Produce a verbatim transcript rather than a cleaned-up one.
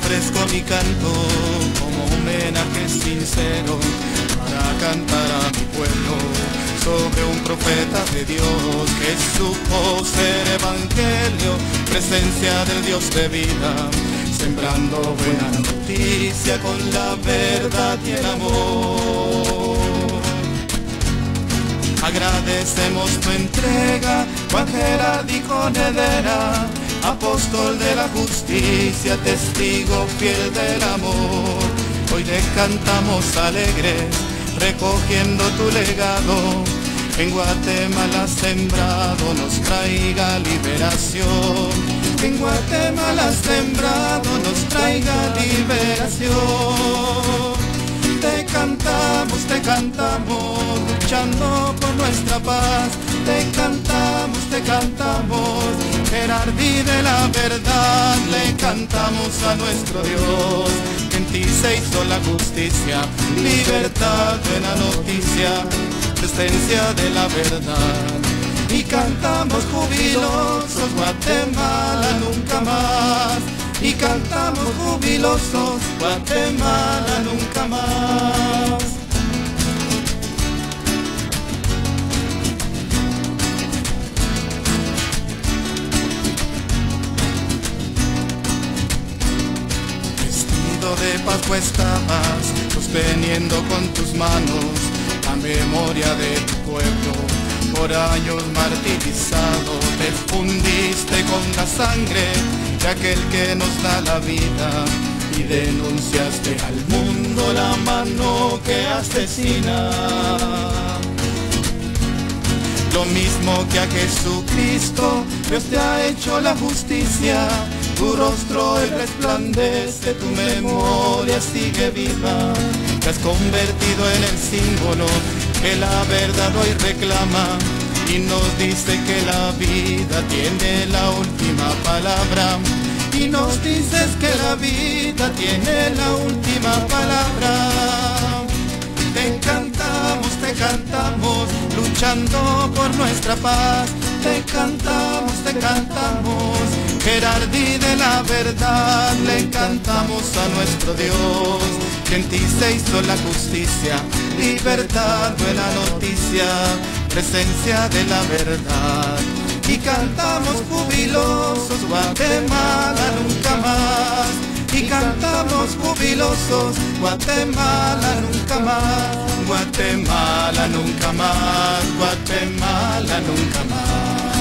ofrezco mi canto como homenaje sincero para cantar a mi pueblo sobre un profeta de Dios que supo ser evangelio, presencia del Dios de vida, sembrando buena noticia con la verdad y el amor. Agradecemos tu entrega, Juan Gerardico Nedera, apóstol de la justicia, testigo fiel del amor. Hoy le cantamos alegres, recogiendo tu legado. En Guatemala sembrado nos traiga liberación. En Guatemala sembrado nos traiga liberación. Te cantamos, te cantamos, luchando por nuestra paz. Te cantamos, te cantamos, Gerardi de la verdad. Le cantamos a nuestro Dios, que en ti se hizo la justicia, libertad, buena noticia, presencia de la verdad. Y cantamos jubilosos, Guatemala nunca más. Y cantamos jubilosos, Guatemala nunca más. Vestido de Pascua estabas, sosteniendo con tus manos la memoria de tu pueblo. Por años martirizado, te fundiste con la sangre de aquel que nos da la vida, y denunciaste al mundo la mano que asesina. Lo mismo que a Jesucristo, Dios te ha hecho la justicia. Tu rostro hoy resplandece, tu memoria sigue viva. Te has convertido en el símbolo que la verdad hoy reclama, y nos dice que la vida tiene la última palabra. Y nos dices que la vida tiene la última palabra. Te cantamos, te cantamos, luchando por nuestra paz. Te cantamos, te cantamos, Gerardi de la verdad. Le cantamos a nuestro Dios, que en ti se hizo la justicia, libertad, buena noticia, presencia de la verdad. Y cantamos jubilosos, Guatemala nunca más. Y cantamos jubilosos, Guatemala nunca más. Guatemala nunca más, Guatemala nunca más.